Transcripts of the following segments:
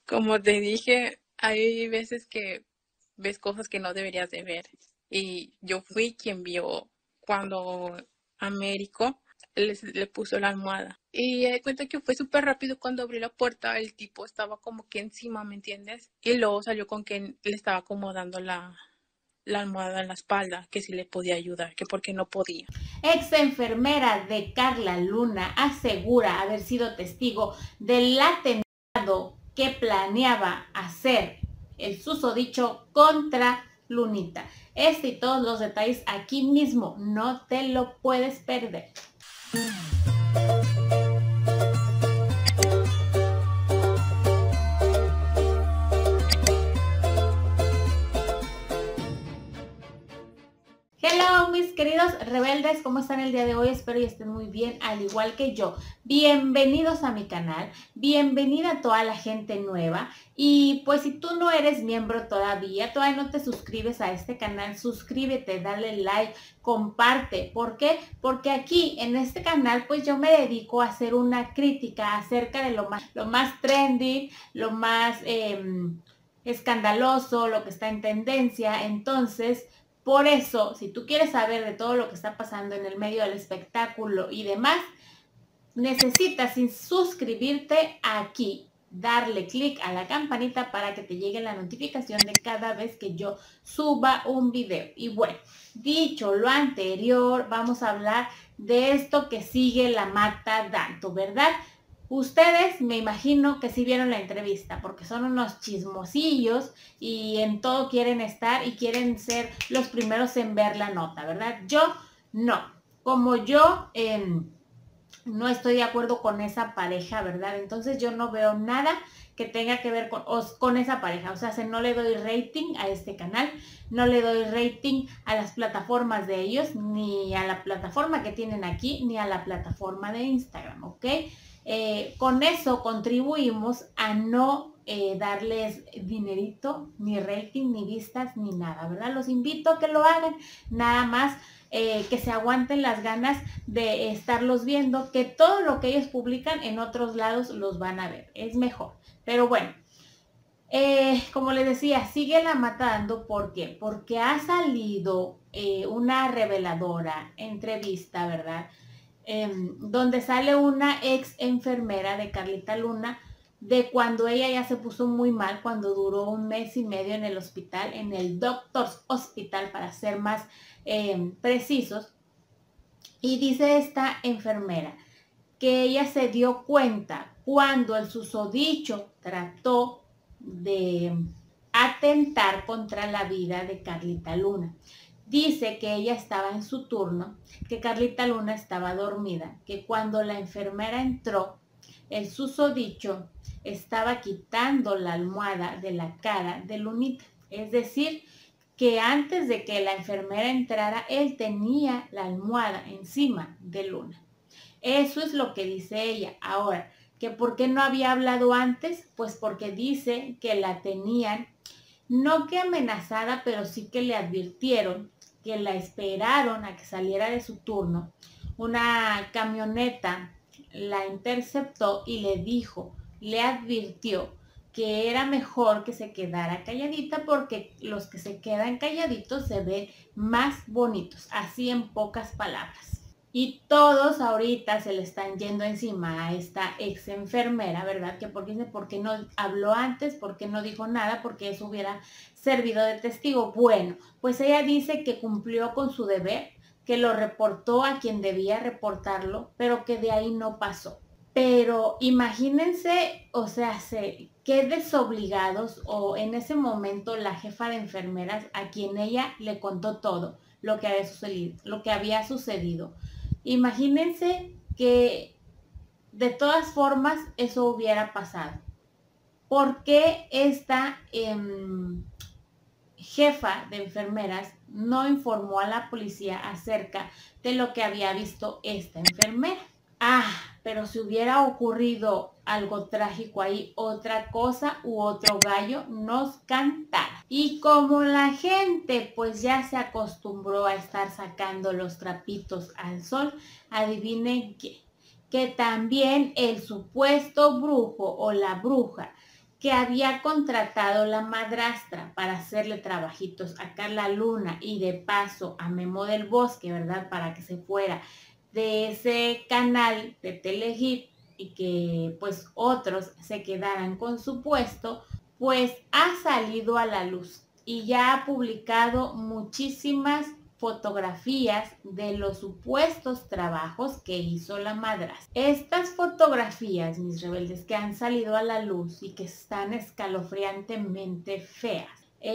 Como te dije, hay veces que ves cosas que no deberías de ver. Y yo fui quien vio cuando Américo le puso la almohada. Y de cuenta que fue súper rápido cuando abrí la puerta, el tipo estaba como que encima, ¿me entiendes? Y luego salió con que le estaba acomodando la almohada en la espalda, que si le podía ayudar, que porque no podía. Ex enfermera de Carla Luna asegura haber sido testigo del atentado que planeaba hacer el susodicho contra Lunita. Este y todos los detalles aquí mismo, no te lo puedes perder. Hello, mis queridos rebeldes, ¿cómo están el día de hoy? Espero y estén muy bien, al igual que yo. Bienvenidos a mi canal, bienvenida a toda la gente nueva. Y pues si tú no eres miembro todavía no te suscribes a este canal, suscríbete, dale like, comparte. ¿Por qué? Porque aquí en este canal pues yo me dedico a hacer una crítica acerca de lo más trendy, lo más escandaloso, lo que está en tendencia. Entonces, por eso, si tú quieres saber de todo lo que está pasando en el medio del espectáculo y demás, necesitas suscribirte aquí, darle clic a la campanita para que te llegue la notificación de cada vez que yo suba un video. Y bueno, dicho lo anterior, vamos a hablar de esto que sigue la mata dando, ¿verdad? Ustedes me imagino que sí vieron la entrevista porque son unos chismosillos y en todo quieren estar y quieren ser los primeros en ver la nota, ¿verdad? Yo no. Como yo no estoy de acuerdo con esa pareja, ¿verdad? Entonces yo no veo nada que tenga que ver con esa pareja. O sea, no le doy rating a este canal, no le doy rating a las plataformas de ellos, ni a la plataforma que tienen aquí, ni a la plataforma de Instagram, ¿ok? Con eso contribuimos a no darles dinerito, ni rating, ni vistas, ni nada, ¿verdad? Los invito a que lo hagan, nada más que se aguanten las ganas de estarlos viendo, que todo lo que ellos publican en otros lados los van a ver, es mejor. Pero bueno, como les decía, sigue la matando. ¿Por qué? Porque ha salido una reveladora entrevista, ¿verdad? Donde sale una ex enfermera de Carlita Luna, de cuando ella ya se puso muy mal, cuando duró un mes y medio en el hospital, en el Doctors Hospital, para ser más precisos. Y dice esta enfermera que ella se dio cuenta cuando el susodicho trató de atentar contra la vida de Carlita Luna. Dice que ella estaba en su turno, que Carlita Luna estaba dormida, que cuando la enfermera entró, el susodicho estaba quitando la almohada de la cara de Lunita. Es decir, que antes de que la enfermera entrara, él tenía la almohada encima de Luna. Eso es lo que dice ella. Ahora, ¿que por qué no había hablado antes? Pues porque dice que la tenían, no que amenazada, pero sí que le advirtieron, que la esperaron a que saliera de su turno. Una camioneta la interceptó y le dijo, le advirtió que era mejor que se quedara calladita porque los que se quedan calladitos se ven más bonitos, así en pocas palabras. Y todos ahorita se le están yendo encima a esta ex enfermera, ¿verdad? Que por qué no habló antes, por qué no dijo nada, porque eso hubiera servido de testigo. Bueno, pues ella dice que cumplió con su deber, que lo reportó a quien debía reportarlo, pero que de ahí no pasó. Pero imagínense, o sea, qué desobligados, o en ese momento la jefa de enfermeras a quien ella le contó todo lo que había sucedido. Imagínense que de todas formas eso hubiera pasado. ¿Por qué esta jefa de enfermeras no informó a la policía acerca de lo que había visto esta enfermera? Ah, pero si hubiera ocurrido algo trágico ahí, otra cosa u otro gallo nos cantara. Y como la gente pues ya se acostumbró a estar sacando los trapitos al sol, adivinen qué, que también el supuesto brujo o la bruja que había contratado la madrastra para hacerle trabajitos a Carla Luna y de paso a Memo del Bosque, ¿verdad? Para que se fuera de ese canal de Telehit y que pues otros se quedaran con su puesto, pues ha salido a la luz y ya ha publicado muchísimas fotografías de los supuestos trabajos que hizo la madrastra. Estas fotografías, mis rebeldes, que han salido a la luz y que están escalofriantemente feas,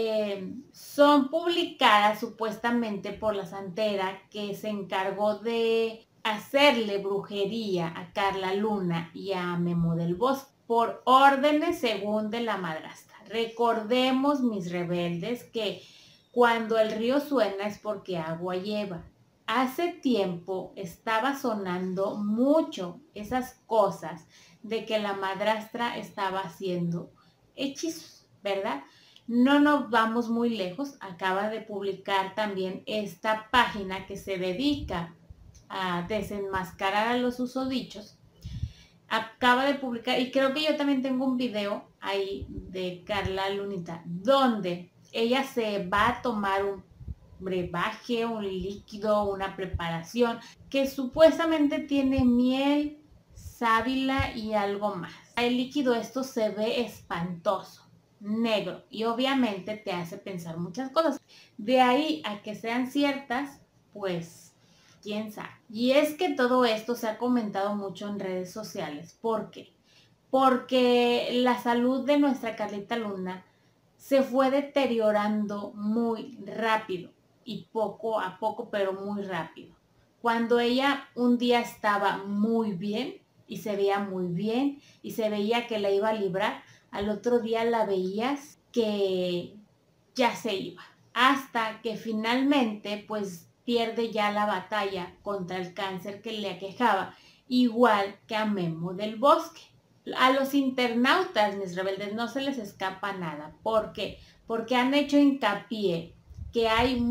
son publicadas supuestamente por la santera que se encargó de hacerle brujería a Carla Luna y a Memo del Bosque por órdenes según de la madrastra. Recordemos, mis rebeldes, que cuando el río suena es porque agua lleva. Hace tiempo estaba sonando mucho esas cosas de que la madrastra estaba haciendo hechizos, ¿verdad? No nos vamos muy lejos. Acaba de publicar también esta página que se dedica a desenmascarar a los susodichos. Acaba de publicar, y creo que yo también tengo un video ahí de Carla Lunita, donde ella se va a tomar un brebaje, un líquido, una preparación que supuestamente tiene miel, sábila y algo más. El líquido esto se ve espantoso, negro, y obviamente te hace pensar muchas cosas. De ahí a que sean ciertas, pues quién sabe. Y es que todo esto se ha comentado mucho en redes sociales. ¿Por qué? Porque la salud de nuestra Carlita Luna se fue deteriorando muy rápido y poco a poco, pero muy rápido. Cuando ella un día estaba muy bien y se veía muy bien y se veía que la iba a librar, al otro día la veías que ya se iba. Hasta que finalmente pues pierde ya la batalla contra el cáncer que le aquejaba, igual que a Memo del Bosque. A los internautas, mis rebeldes, no se les escapa nada. ¿Por qué? Porque han hecho hincapié que hay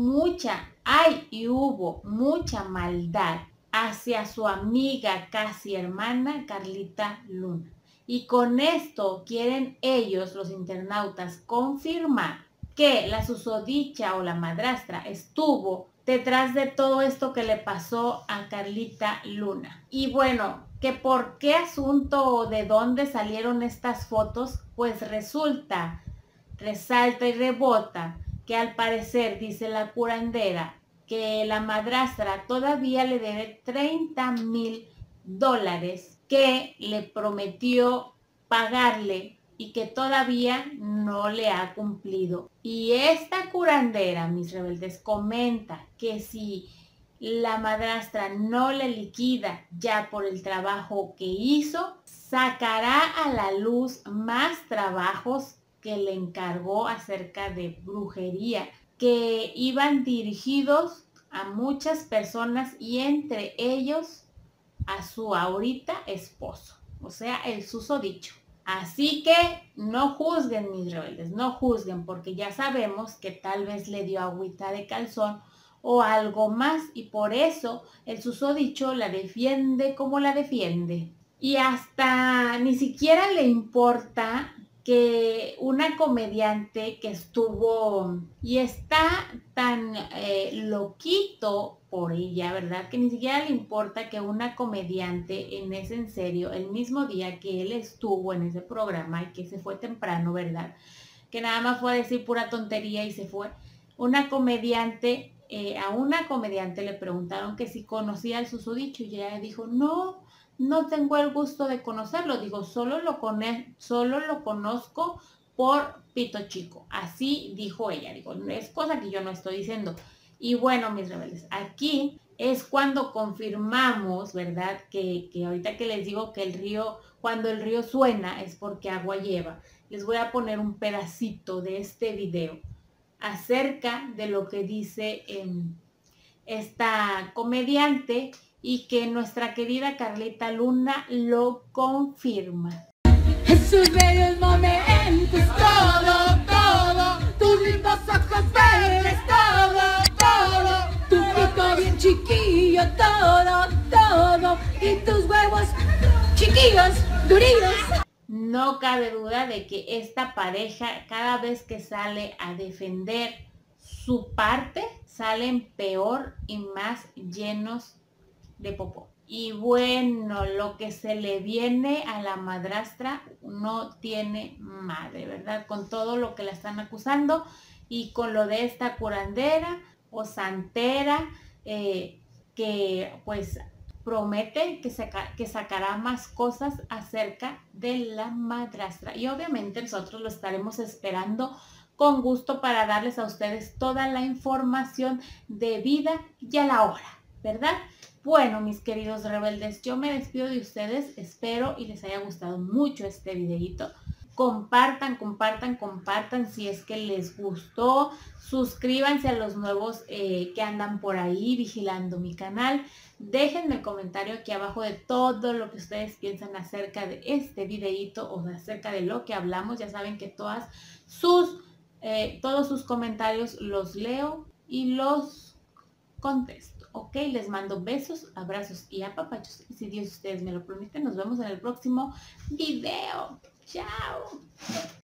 y hubo mucha maldad hacia su amiga casi hermana Carlita Luna. Y con esto quieren ellos, los internautas, confirmar que la susodicha o la madrastra estuvo detrás de todo esto que le pasó a Carlita Luna. Y bueno, que por qué asunto o de dónde salieron estas fotos, pues resulta, resalta y rebota que al parecer, dice la curandera, que la madrastra todavía le debe $30,000 que le prometió pagarle y que todavía no le ha cumplido. Y esta curandera, mis rebeldes, comenta que si la madrastra no le liquida ya por el trabajo que hizo, sacará a la luz más trabajos que le encargó acerca de brujería, que iban dirigidos a muchas personas y entre ellos a su ahorita esposo, o sea, el susodicho. Así que no juzguen, mis rebeldes, no juzguen, porque ya sabemos que tal vez le dio agüita de calzón o algo más y por eso el susodicho la defiende como la defiende. Y hasta ni siquiera le importa que una comediante que estuvo y está tan loquito por ella, ¿verdad? Que ni siquiera le importa que una comediante en ese en serio, el mismo día que él estuvo en ese programa y que se fue temprano, ¿verdad? Que nada más fue a decir pura tontería y se fue. Una comediante, a una comediante le preguntaron que si conocía al susodicho y ella dijo, no tengo el gusto de conocerlo. Digo, solo lo conozco por Pito Chico. Así dijo ella. Digo, es cosa que yo no estoy diciendo. Y bueno, mis rebeldes, aquí es cuando confirmamos, ¿verdad? Que ahorita que les digo que cuando el río suena es porque agua lleva. Les voy a poner un pedacito de este video acerca de lo que dice esta comediante y que nuestra querida Carlita Luna lo confirma. Sus bellos momentos, todo, tus lindos ojos verdes, todo, tu pico bien chiquillo, todo, y tus huevos chiquillos, durillos. No cabe duda de que esta pareja, cada vez que sale a defender su parte, salen peor y más llenos de popó. Y bueno, lo que se le viene a la madrastra no tiene madre, ¿verdad? Con todo lo que la están acusando y con lo de esta curandera o santera que pues promete que sacará más cosas acerca de la madrastra. Y obviamente nosotros lo estaremos esperando con gusto para darles a ustedes toda la información debida y a la hora, ¿verdad? Bueno, mis queridos rebeldes, yo me despido de ustedes, espero y les haya gustado mucho este videito. Compartan, compartan, compartan si es que les gustó. Suscríbanse a los nuevos que andan por ahí vigilando mi canal. Déjenme el comentario aquí abajo de todo lo que ustedes piensan acerca de este videito o acerca de lo que hablamos. Ya saben que todos sus comentarios los leo y los contesto. Ok, les mando besos, abrazos y apapachos. Y si Dios ustedes me lo permiten, nos vemos en el próximo video. Chao.